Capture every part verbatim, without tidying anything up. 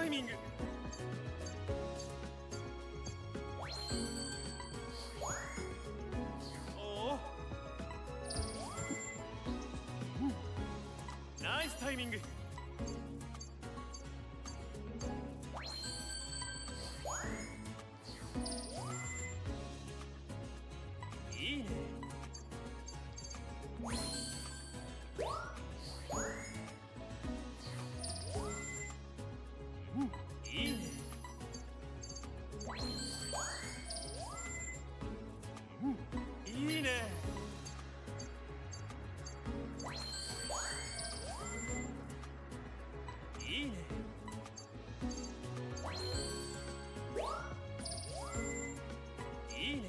タイミング。おお、うん、ナイスタイミング。いいね。うん、いいね。うん、いいね。いいね。いいね。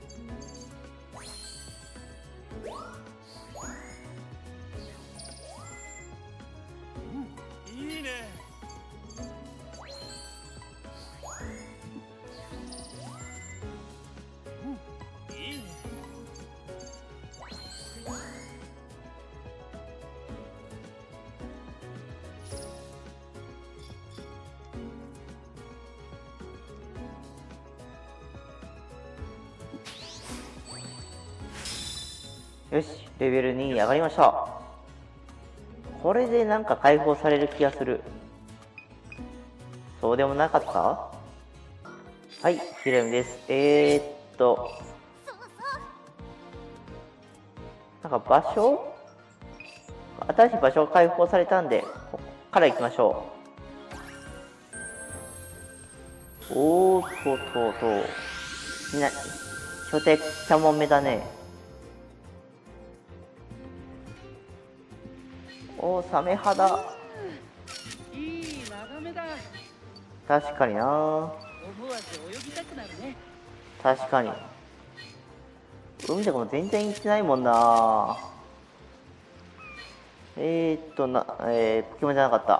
うん、いいね。うん、いいね。 よし、レベルに上がりました。これでなんか解放される気がする。そうでもなかった？はい、ヒレムです。えー、っと、なんか場所新しい場所が解放されたんで、ここから行きましょう。おーっとっとっと。みんな、初手、キャモン目だね。おー、サメ肌。 いい眺めだ。 確かにな。 思わず泳ぎたくなるね。 確かに。海とかも全然行ってないもんな。えーっとな、えー、ポケモンじゃなかった。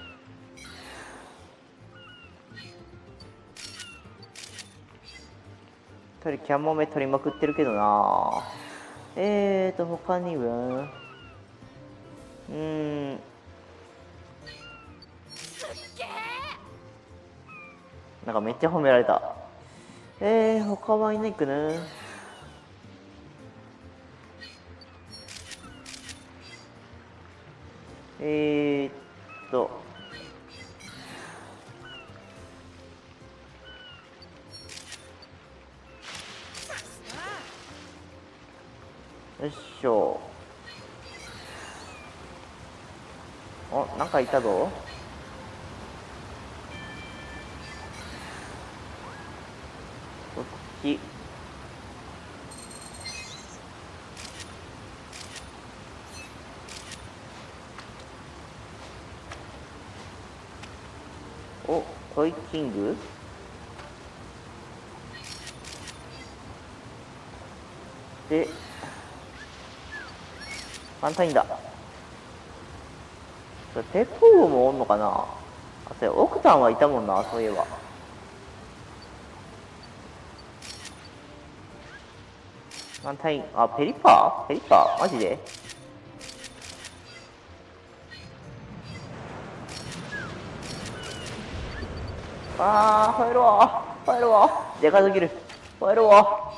とりキャモメ取りまくってるけどな。えーと、他には、うーん、なんかめっちゃ褒められた。えー、他はいないかな。えーっと、よいしょ。お、なんかいたぞ。こっち。お、トイキングで、ファンタインだ。テコーもおんのかなあ。それ、奥さんはいたもんな、そういえば。ファンタイン、あ、ペリパーペリパーマジで。あー、入るわ入るわでかすぎる。入るわ。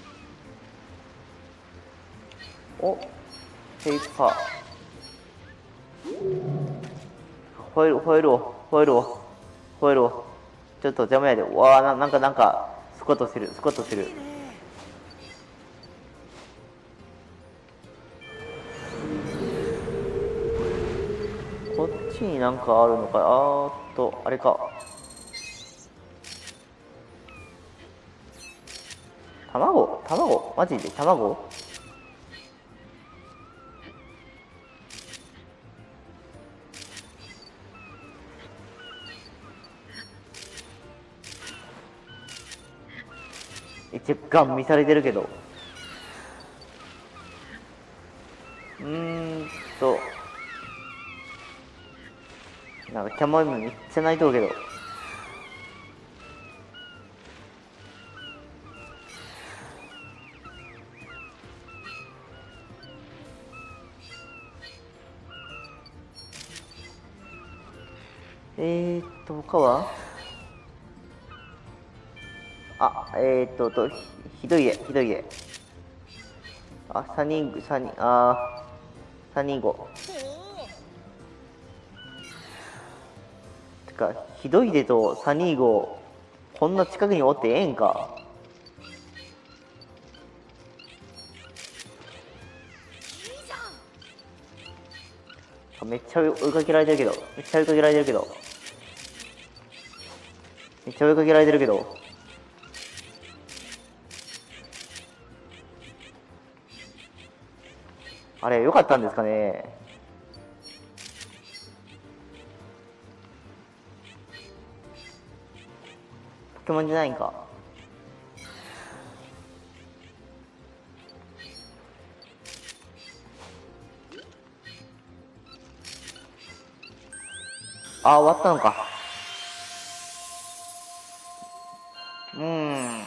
お、ペリパー。吠える、吠えるわ、吠えるわ、吠えるわ。ちょっと邪魔やで。うわーな、なんか、なんか、スコットする、スコットする。こっちになんかあるのか。あーっと、あれか。卵卵マジで卵。一応ガン見されてるけど。うーんと、なんかキャモイムめっちゃ泣いとるけど。 えーっと他は、あ、えーっととひひどい絵ひどい絵、あ、さんにんさんにん、あーさんにんごてか、ひどいでとさんにんごこんな近くにおってええんか。めっちゃ追いかけられてるけど、めっちゃ追いかけられてるけど、めっちゃ追いかけられてるけど、あれ良かったんですかね。ポケモンじゃないんか。あ、終わったのか。うーん。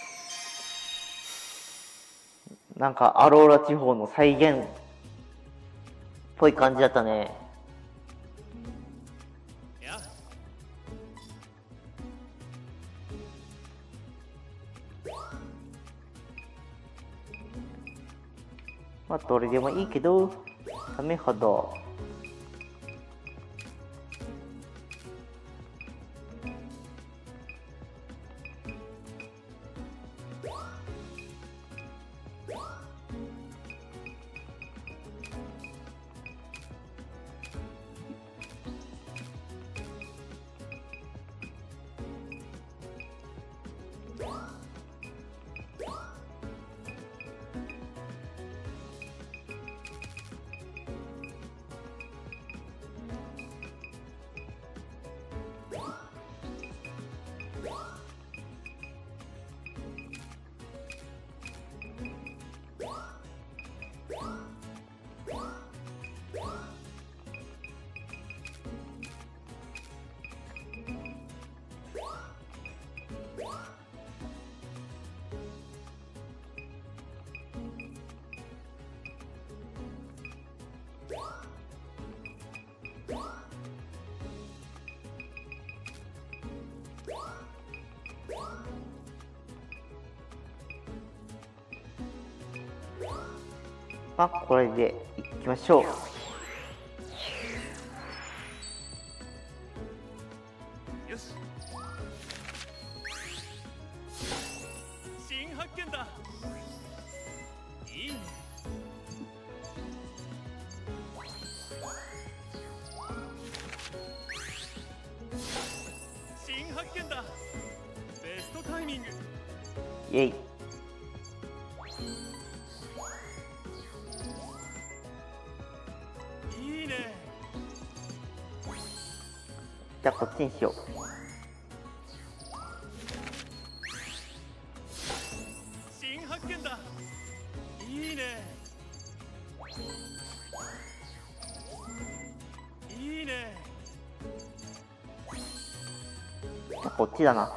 なんかアローラ地方の再現っぽい感じだったね。 やまあどれでもいいけど、ダメほど。まあこれでいきましょう。 よし、新発見だ。いいね。新発見だ。ベストタイミング。 イエイ。 いいね。 じゃあこっちにしよう。 新発見だ。いいね。いいね。 じゃあこっちだな。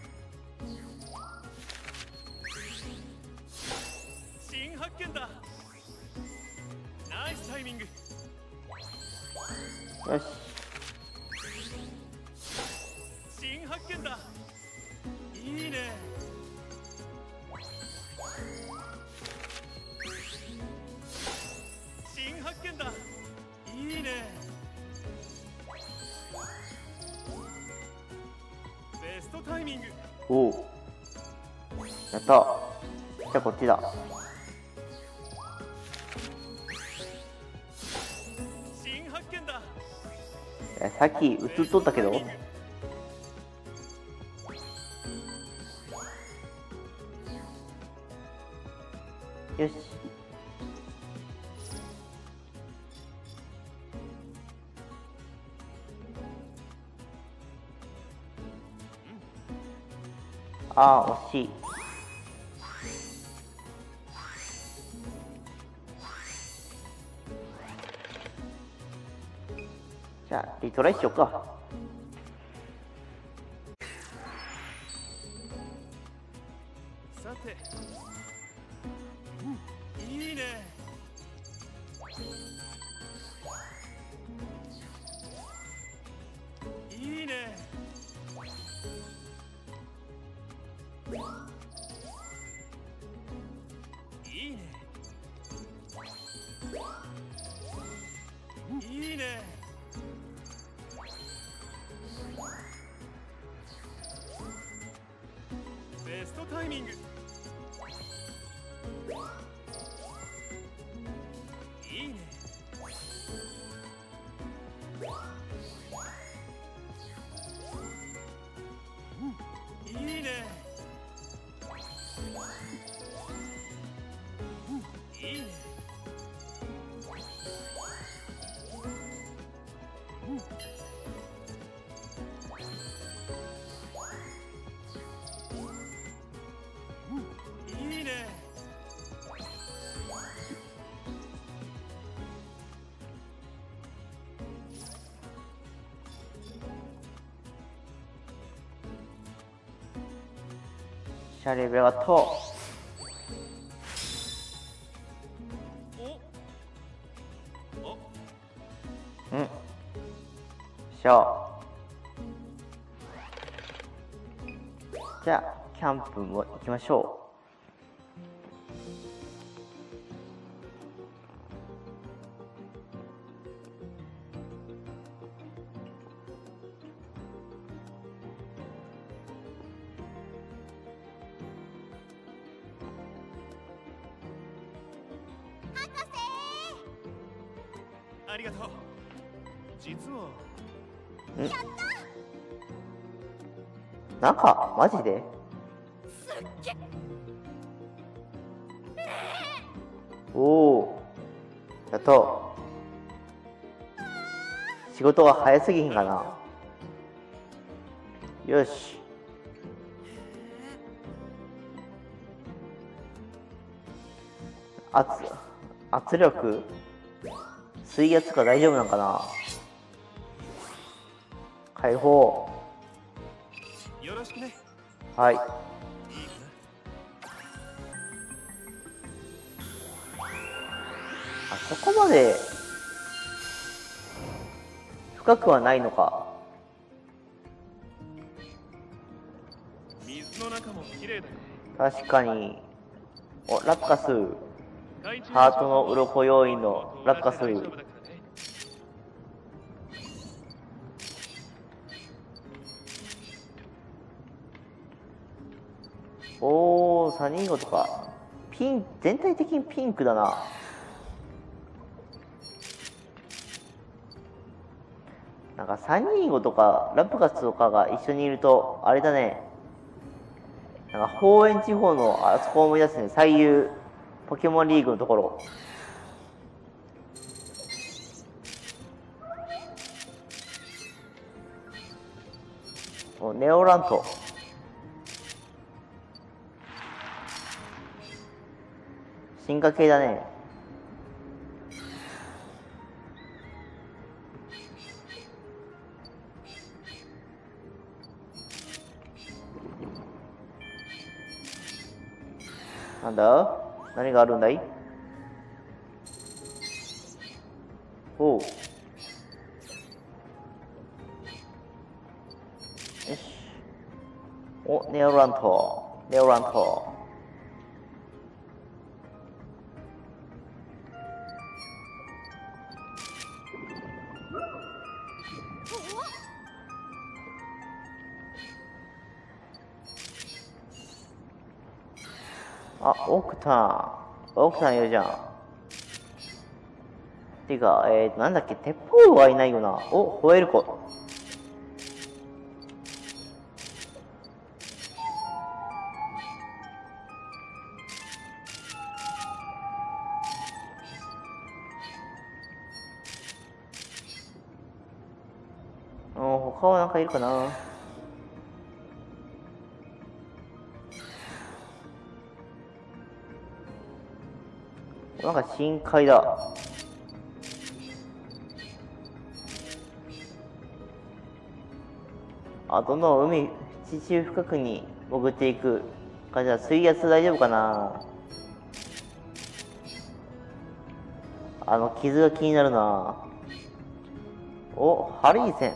新発見だ。ナイスタイミング。 よし。 新発見だ。いいね。新発見だ。いいね。ベストタイミング。 おお。やった。じゃあこっちだ。 新発見だ。 えさっき映っとったけど。よし。ああ、惜しい。じゃあ、リトライしようか。 さて、うん、いいね。いゃあレベル上がっとおおう。うん。しょ。じゃあキャンプも行きましょありがとう。実はう。んなんかマジでおおやっと仕事が早すぎひんかな。よし圧圧力水圧とか大丈夫なんかな。解放。 よろしくね。 はい。 いいかあそこまで深くはないのか。 な。水の中も綺麗だね。 確かに。お、ラッカス。 海中ハートの鱗要員のラッカス。 大丈夫だからね。 おー、サニーゴとか。ピン、全体的にピンクだな。なんかサニーゴとかラプカスとかが一緒にいると、あれだね。なんか方園地方のあそこを思い出すね。最優ポケモンリーグのところ。お、ネオラント。進化系だね。なんだ何があるんだい。おう。よし。お、ネオラント。ネオラント。あ、オクタン。オクタンいるじゃん。ていうか、えー、なんだっけ、鉄砲はいないよな。お、ホエールコ。うん、他はなんかいるかな。なんか深海だ。あ、どんどん海、地中深くに潜っていく感じだ。水圧大丈夫かな。あの傷が気になるな。お、ハリーセン。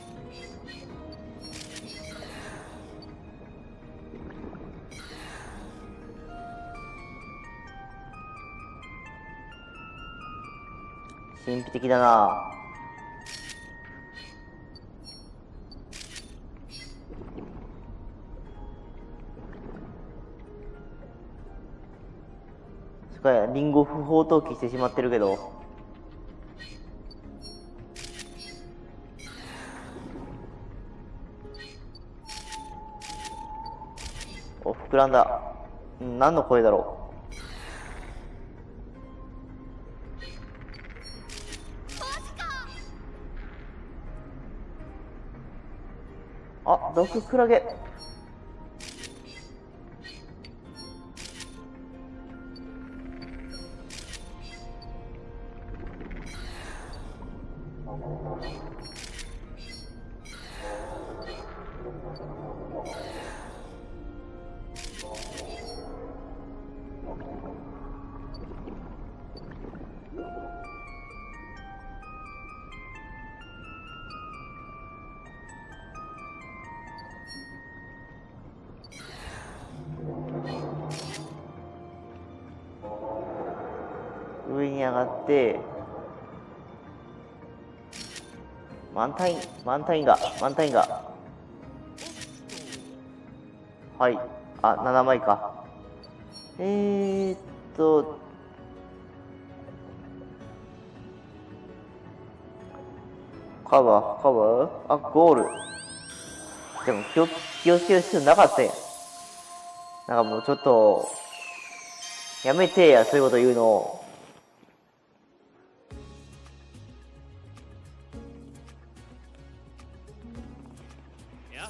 神秘的だな。そかや、リンゴ不法投棄してしまってるけど。お、膨らんだ。ん何の声だろう。あ、毒クラゲ。 上がって満タイン満タインが満タインがはいあななまいかえーっとカバーカバーあゴールでも気を気をつける必要なかったやんなんかもうちょっとやめてやそういうこと言うのや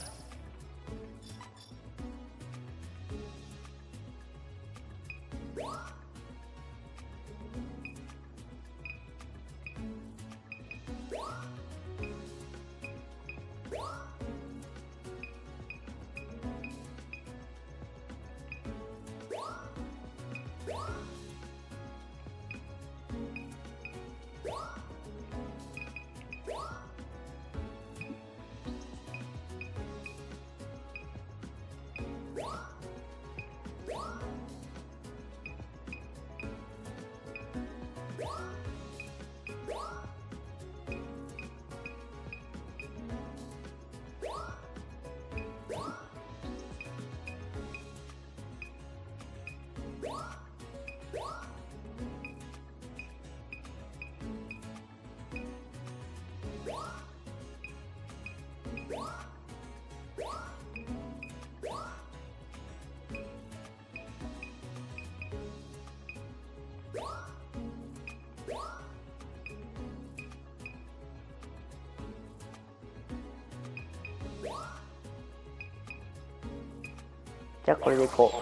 じゃあこれでいこ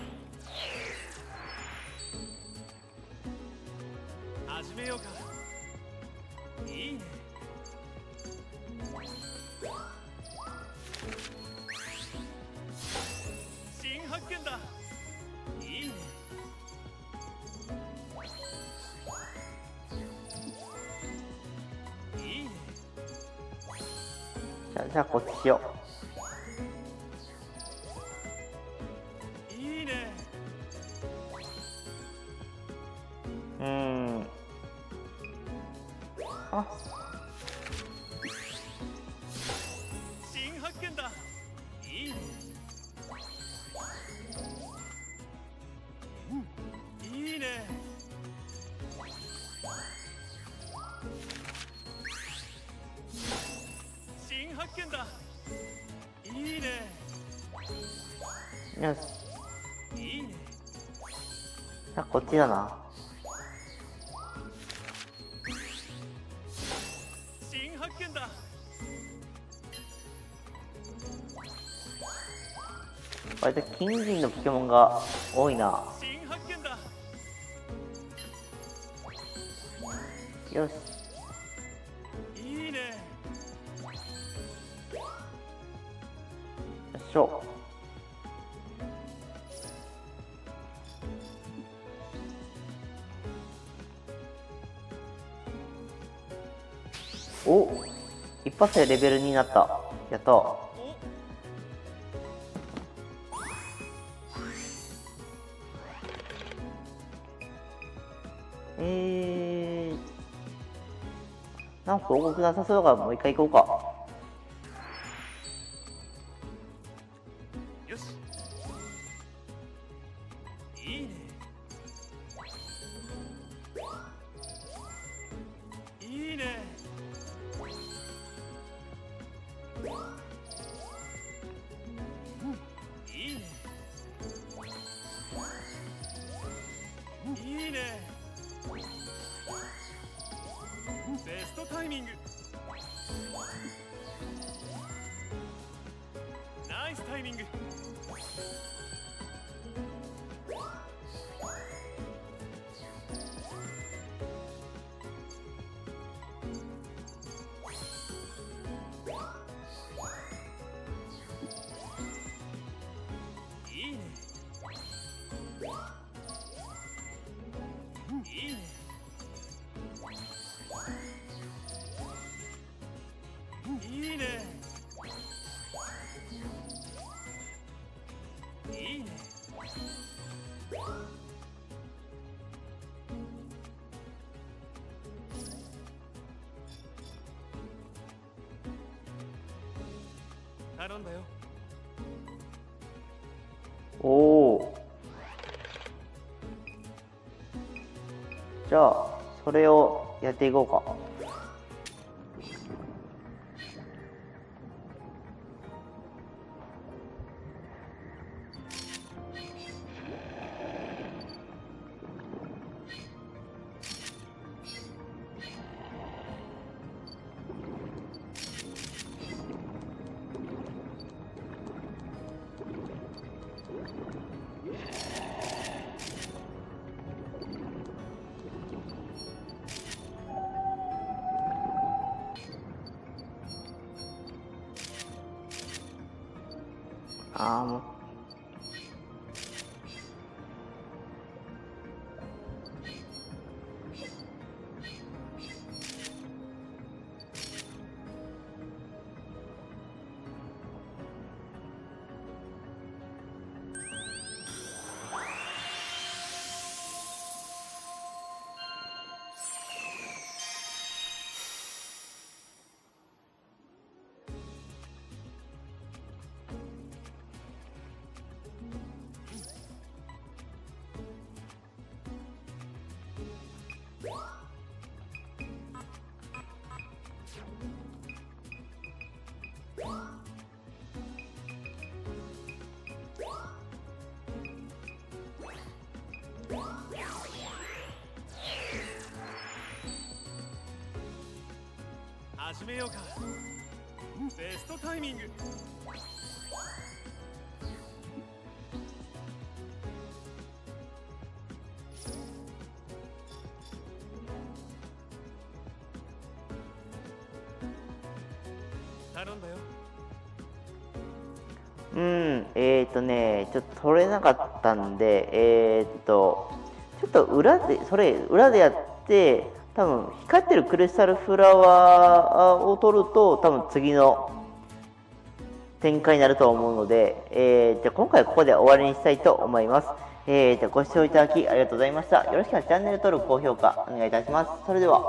始めようか。いいね。新発見だ。いいね。いいね。 うじゃあじゃあこっちしよいいね。 ううーんあ新発見だ。いいね。うん、いいね。新発見だ。いいね。 よしいいね。 じゃあこっちだな新発見だ。 割と金銀のポケモンが多いな新発見だ。 よしいいね。 よいしょお一発でレベルになったやったお、 えー、なんか多くなさそうだからもう一回行こうかよし。いいね。いいね。うん、いいね。いいね。ベストタイミング。ナイスタイミング。いいね。いいね。いいね。いいね。 頼んだよ。 おお。じゃあそれをやっていこうか。ああもう。 始めようか。ベストタイミング。頼んだよ。 うん、えっとね、ちょっと取れなかったんで、えっと、ちょっと裏で、それ、裏でやって、多分光ってるクリスタルフラワーを取ると、多分次の展開になると思うので、えー、じゃあ今回はここで終わりにしたいと思います。えー、じゃあご視聴いただきありがとうございました。よろしければチャンネル登録、高評価お願いいたします。それでは。